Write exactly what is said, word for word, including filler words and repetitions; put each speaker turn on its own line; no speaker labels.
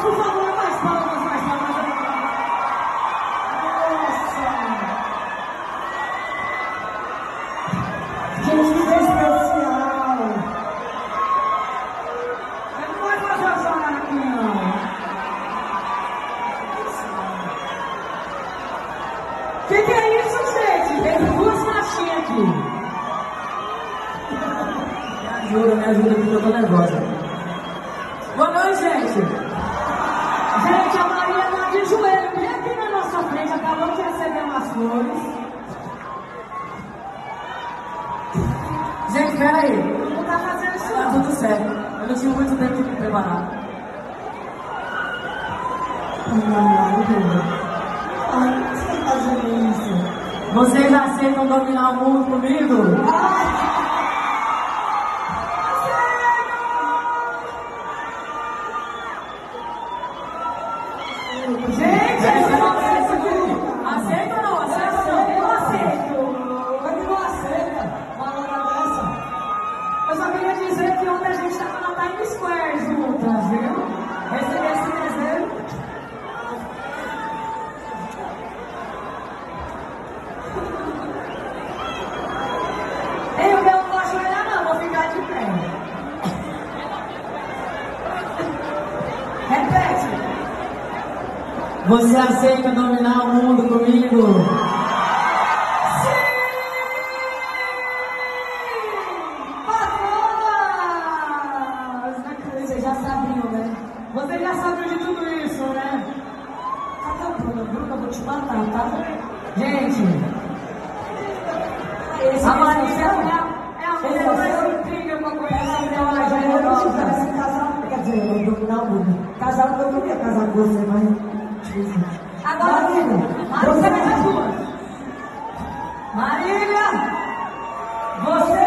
por favor, mais palmas, mais palmas. Nossa! Gente, que especial! Eu não vou fazer chorar aqui, não. O que, que é isso, gente? Tem duas machinhas aqui. Me ajuda, me ajuda, que eu tô nervosa. Boa noite, gente. Gente, a Maria tá de joelho bem aqui na nossa frente, acabou de receber umas flores. Gente, peraí. Não tá fazendo isso, não. Tá tudo certo. Eu não tinha muito tempo de me preparar. Ai, por que você tá fazendo isso? Vocês aceitam dominar o mundo comigo? Ai! Gente, eu não aceito aqui. Aceita ou não? Aceita ou não? Eu aceito. Como é que não aceita? Uma hora dessa. Eu só queria dizer que ontem a gente estava na Times Square juntas, viu? Recebi esse desejo. Eu não vou ajoelhar não, vou ficar de pé. Repete. Você aceita dominar o mundo comigo? Sim! Patronas! Vocês já sabiam, né? Você já sabia de tudo isso, né? Cadê o Bruno? Bruno, eu vou te matar, tá? Gente! Esse a Maria é a mulher mais incrível que eu conheço até hoje. Eu não te parece casar, quer dizer, eu vou dominar o mundo. Casar, eu não queria casar com você, mas... Agora, Marília, você vai das duas. Marília, você